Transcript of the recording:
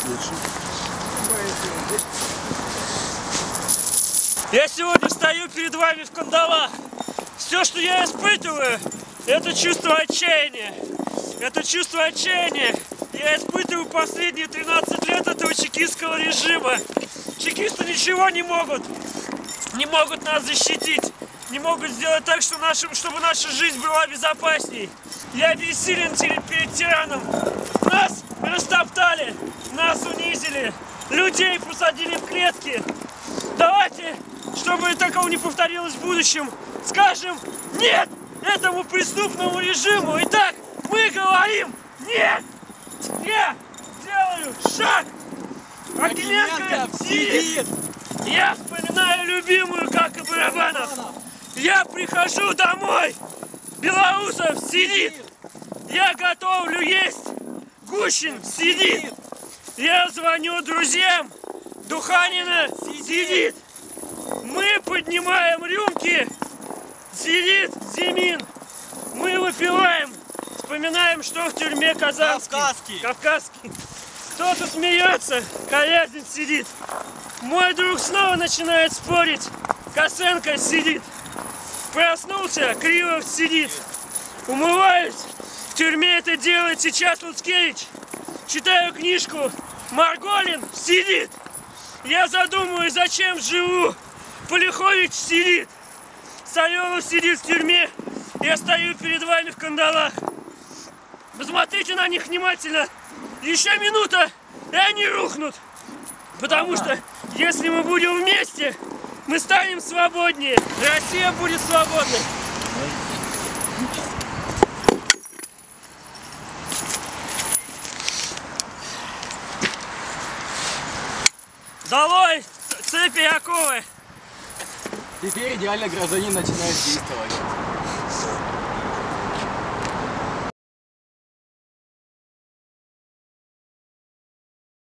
лучше. Я сегодня стою перед вами в кандалах. Все, что я испытываю, это чувство отчаяния. Это чувство отчаяния я испытываю последние 13 лет этого чекистского режима. Чекисты ничего не могут нас защитить. Не могут сделать так, чтобы наша жизнь была безопасней. Я бессилен перед тираном. Нас растоптали, нас унизили, людей посадили в клетки. Давайте, чтобы такого не повторилось в будущем, скажем нет этому преступному режиму. Итак, мы говорим нет. Я делаю шаг. Акименко сидит. Я вспоминаю любимую, как и Барабанов. Я прихожу домой. Белоусов сидит. Я готовлю есть. Гущин сидит. Я звоню друзьям. Духанина сидит. Мы поднимаем рюмки. Сидит Зимин. Мы выпиваем. Вспоминаем, что в тюрьме Казанский. Кавказский. Кто-то смеется. Корязин сидит. Мой друг снова начинает спорить. Косенко сидит. Проснулся. Кривов сидит. Умываюсь. В тюрьме это делает сейчас Луцкевич. Читаю книжку. Марголин сидит. Я задумываюсь, зачем живу. Полихович сидит. Савелов сидит в тюрьме. Я стою перед вами в кандалах. Посмотрите на них внимательно. Еще минута, и они рухнут. Потому что, если мы будем вместе, мы станем свободнее. Россия будет свободной. Долой цепи и оковы! Теперь идеальный гражданин начинает действовать.